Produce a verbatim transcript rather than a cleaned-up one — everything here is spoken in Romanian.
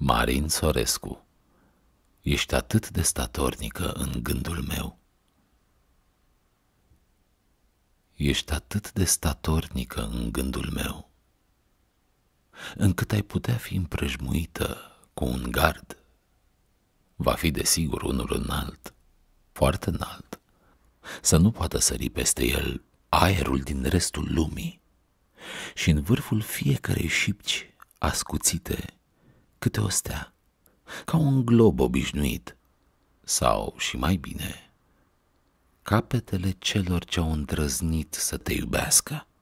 Marin Sorescu, ești atât de statornică în gândul meu. Ești atât de statornică în gândul meu, încât ai putea fi împrejmuită cu un gard. Va fi desigur unul înalt, foarte înalt, să nu poată sări peste el aerul din restul lumii, și în vârful fiecărei șipci ascuțite câte o stea, ca un glob obișnuit, sau, și mai bine, capetele celor ce au îndrăznit să te iubească.